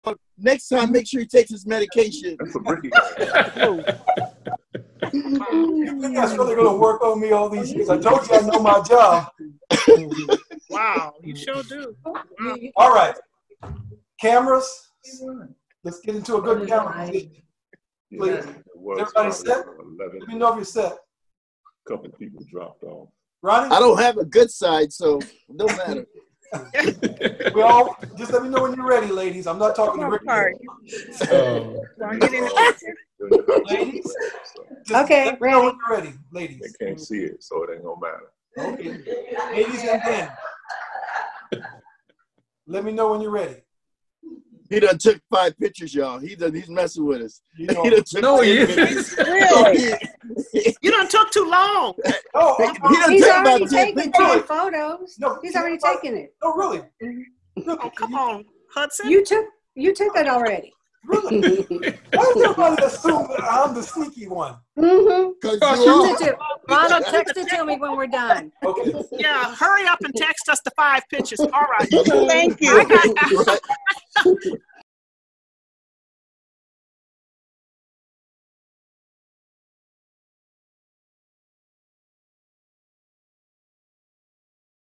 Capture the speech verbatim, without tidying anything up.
next time, make sure he takes his medication. That's a bricky. You guys really gonna work on me all these years? I told you I know my job. Wow, you sure do. Wow. All right, cameras. Let's get into a good camera position. Please. Everybody set? Let me know if you're set. A couple people dropped off. Ronnie? I don't have a good side, so no matter. We all just let me know when you're ready, ladies. I'm not talking to Rick. Oh. Ladies, just Okay, let me know ready. when you're ready, ladies. They can't see it, so it ain't gonna matter. Okay, ladies and men. Let me know when you're ready. He done took five pictures, y'all. He done, he's messing with us. You know, He done took No, ten he pictures. Really? He, You done took too long. oh, he done He's took already about ten taken pictures. ten photos. No, He's already taken it. oh, really? Oh, come on, Hudson. You took you took it already. Really? Why does everybody assume that I'm the sneaky one? Mm-hmm. Cause you Text are. it to Ronald, text it to me when we're done. Okay. Yeah, hurry up and text us the five pictures. All right. Thank you. I got, Right.